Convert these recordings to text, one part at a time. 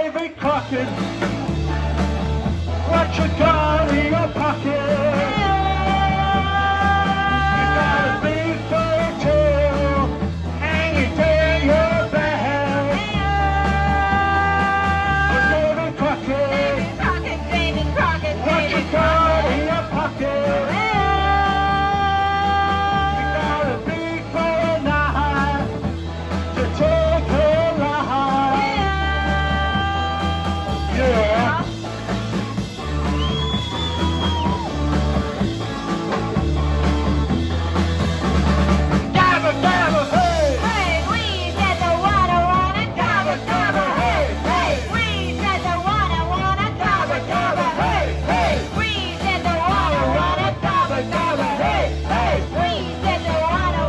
Davy Crockett, what you got in your pocket? You got a big fur tail hanging down your back. Oh, Davy Crockett, what you got in your pocket? You got a big fur knife to take her life. Yeah. Gabba, gabba, hey! Hey, we said the wanna, Gabba, gabba, hey, hey! we said the wanna, Gabba, gabba, hey, hey! we said the wanna, Gabba, gabba, hey, hey! we said the wanna.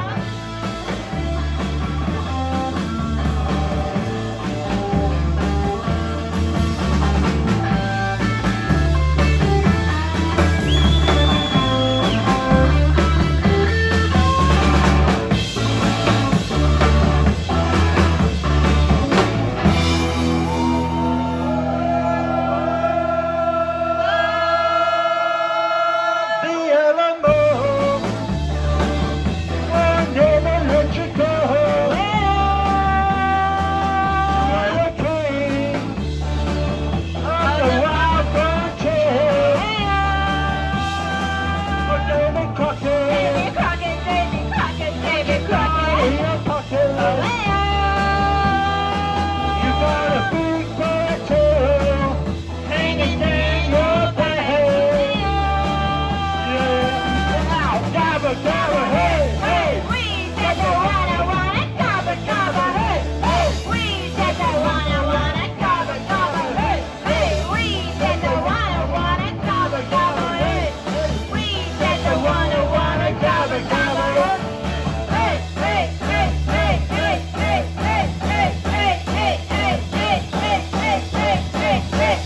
The Alamo will never let you go. You're the king of the wild frontier. Oh, Davy Crockett, in your pocket, you got a big fat tail hanging down your back. Yeah. Now, gabba, gabba, hey, hey! We said the wanna, gabba, gabba, hey, hey. We said the wanna, gabba, gabba, hey, hey. We said the wanna, gabba, gabba, hey. We said the wanna, Gabba, gabba, hey, hey, hey, hey, hey, hey, hey, hey, hey, hey, hey, hey, hey, hey, hey,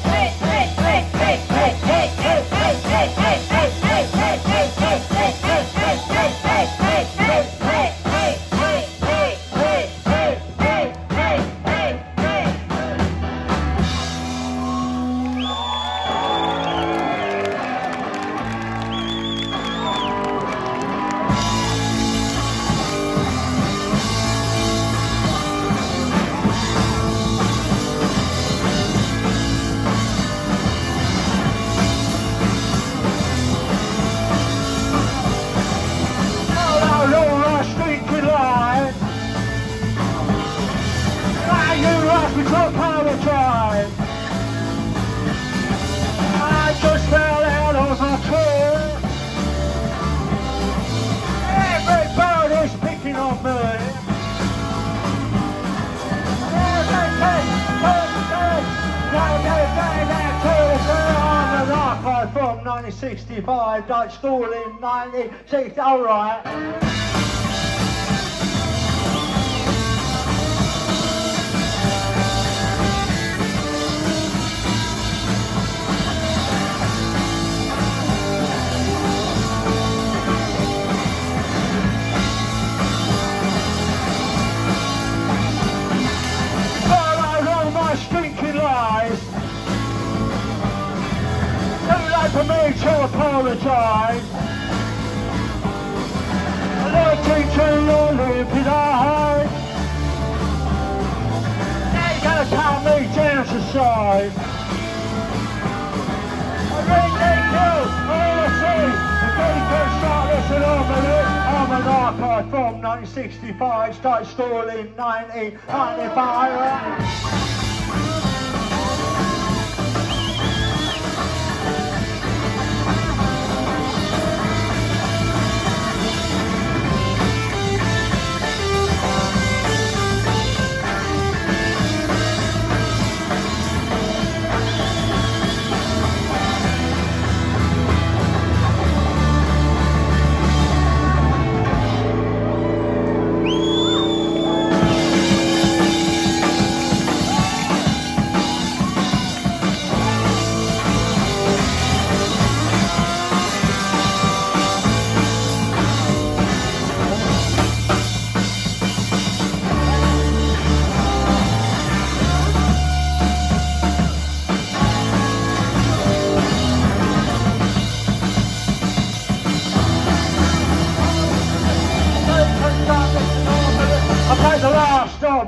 I just fell out of a tree. Everybody's picking on me. On the archive from 1965, Dutch School in 1960. Alright. Stinking lies. Too late for me to apologise. Looking to your limpid eyes. Now you're gonna cut me down to size. I really killed all the very first start listen I'm an archive from 1965, started school in 1995.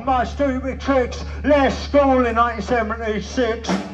my stupid tricks. Left school in 1976.